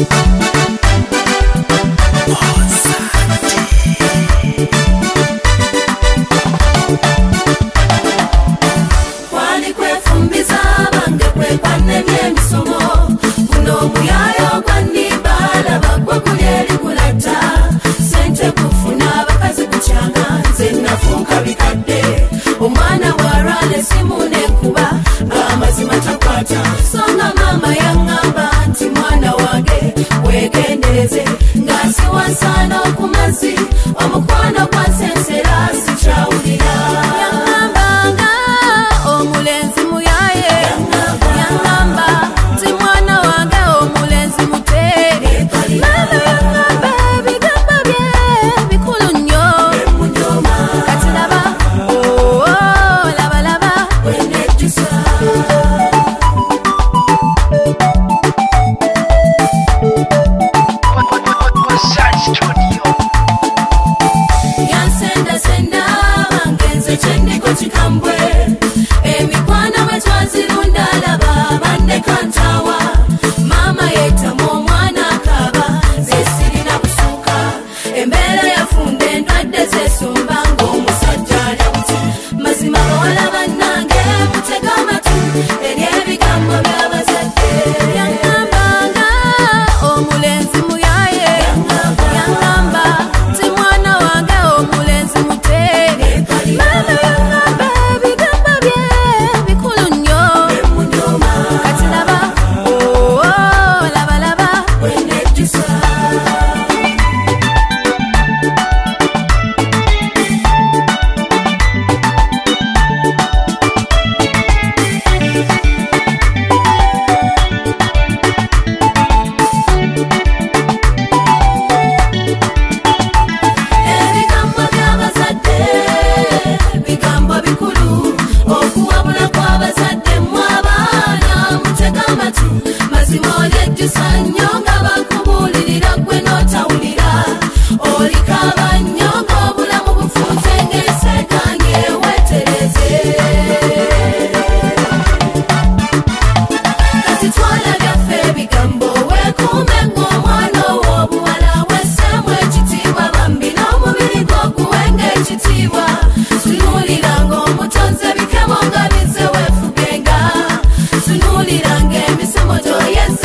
Omwana warale simune kuba amazima takwata songa mama yangamba nti mwana wange wegendereze ngasi wansana okumazi omukwano kwa sensera sichawulira yangambanga omulenzi muyaye yangamba nti mwana wange omulenzi mutere mama yangamba ebigamba bye bikulu nnyo kati laba chikambwe emikwana wetwazirunda laba bande kantawa mama yetamo omwana akaba zesirina kusuka embeera yafunde endwadde zesumba ng'omusajja alyabuti mazima bawala bannange mutega amatu eri ebigambo by'abazadde yangambanga omulenzi muyaye yangamba nti mwana wange omulenzi mutere sanyonga bakubulirira gwe notawulira olikaba nyonga obulamu bufunze ng'esekange wetereze kati twala byaffe ebigambo weekuume ng'omwana ow'obuwala wessemu ekitiibwa bambi n'omubiri gw'oguwenga ekitiibwa tunuulira ng'omutonze bikemo nga bizze weefugenga tunuulira ng'emisemo gyoyeza